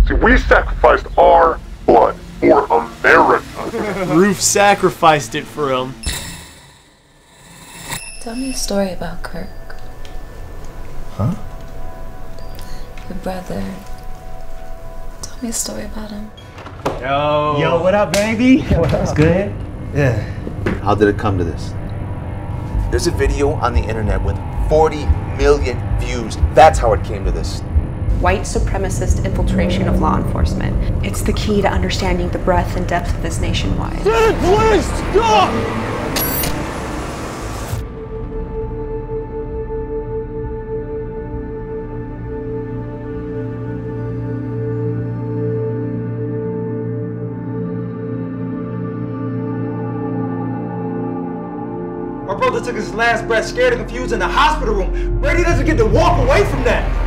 See, we sacrificed our blood for America. Roof sacrificed it for him. Tell me a story about Kirk. Huh? Your brother. Tell me a story about him. Yo, what up, baby? What's good? Yeah. How did it come to this? There's a video on the internet with 40 million views. That's how it came to this. White supremacist infiltration of law enforcement. It's the key to understanding the breadth and depth of this nationwide. Please stop! My brother took his last breath, scared and confused, in the hospital room. Brady doesn't get to walk away from that.